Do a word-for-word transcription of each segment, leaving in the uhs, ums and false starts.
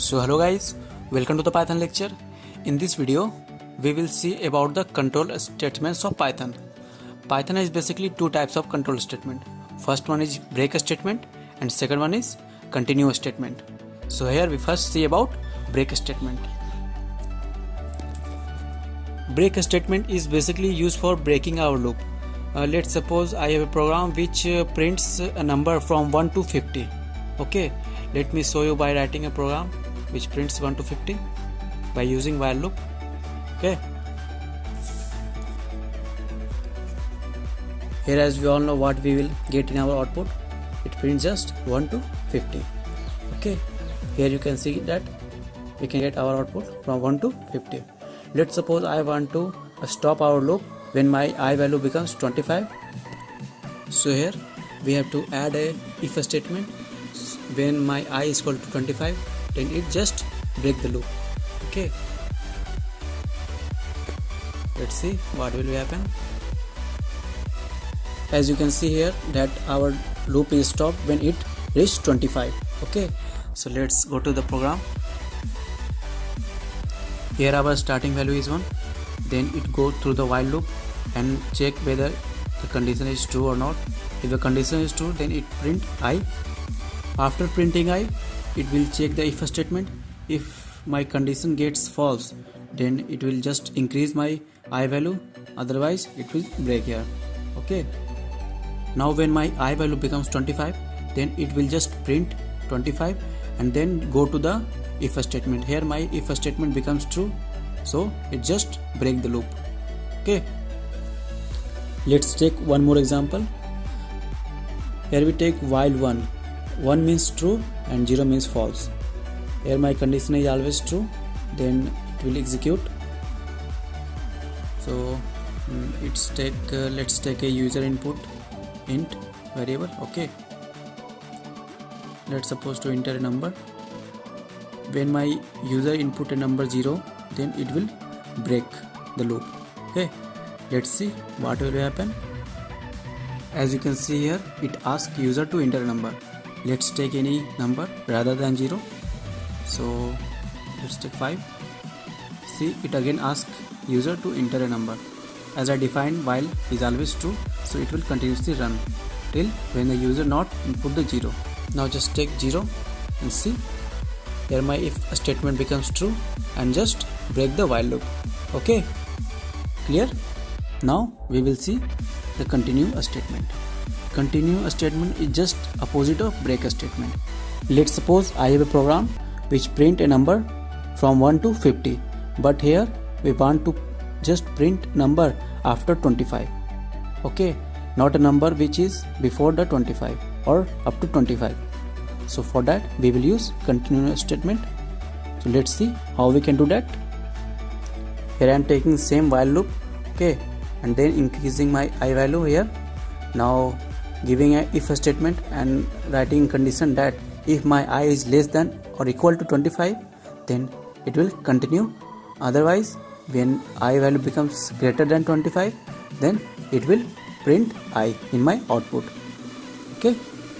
So hello guys, welcome to the Python lecture. In this video, we will see about the control statements of Python. Python has basically two types of control statement. First one is break statement and second one is continue statement. So here we first see about break statement. Break statement is basically used for breaking our loop. Uh, let's suppose I have a program which uh, prints a number from one to fifty. Okay, let me show you by writing a program which prints one to fifty by using while loop. Okay, here as we all know what we will get in our output, it prints just one to fifty. Okay, here you can see that we can get our output from one to fifty. Let's suppose I want to stop our loop when my I value becomes twenty-five. So here we have to add a if statement. When my I is equal to twenty-five, then it just break the loop. Okay, let's see what will happen. As you can see here that our loop is stopped when it reaches twenty-five. Okay, so let's go to the program. Here our starting value is one, then it goes through the while loop and check whether the condition is true or not. If the condition is true, then it print I. After printing I, it will check the if statement. If my condition gets false, then it will just increase my I value, otherwise it will break here. Okay, now when my I value becomes twenty-five, then it will just print twenty-five and then go to the if statement. Here my if statement becomes true, so it just break the loop. Okay, let's take one more example. Here we take while one. one means true and zero means false. Here my condition is always true, then it will execute. So it's take uh, let's take a user input int variable. Okay, let's suppose to enter a number. When my user input a number zero, then it will break the loop. Okay, let's see what will happen. As you can see here, it asks user to enter a number. Let's take any number rather than zero. So let's take five. See, it again asks user to enter a number. As I defined, while is always true, so it will continuously run till when the user not input the zero. Now just take zero and see, here my if statement becomes true and just break the while loop. Okay, clear? Now we will see the continue statement. Continue statement is just opposite of break statement. Let's suppose I have a program which print a number from one to fifty, but here we want to just print number after twenty-five. Okay, not a number which is before the twenty-five or up to twenty-five. So for that we will use continue statement. So let's see how we can do that. Here I am taking same while loop. Okay, and then increasing my I value here. Now giving a if statement and writing condition that if my I is less than or equal to twenty-five, then it will continue. Otherwise, when I value becomes greater than twenty-five, then it will print I in my output. Okay,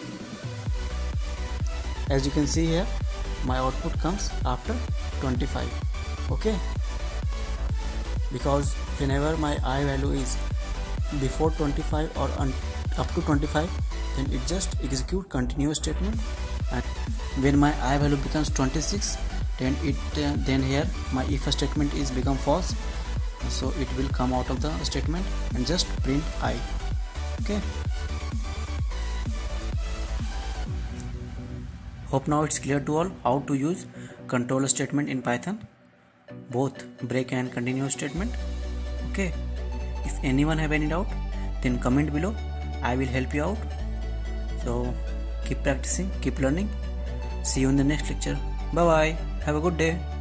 as you can see here, my output comes after twenty-five. Okay, because whenever my I value is before twenty-five or up to twenty-five, then it just execute continue statement. And when my I value becomes twenty-six, then it uh, then here my if statement is become false, so it will come out of the statement and just print I. Okay, hope now it's clear to all how to use control statement in Python, both break and continue statement. Okay, if anyone have any doubt, then comment below. I will help you out. So keep practicing, keep learning. See you in the next lecture. Bye bye. Have a good day.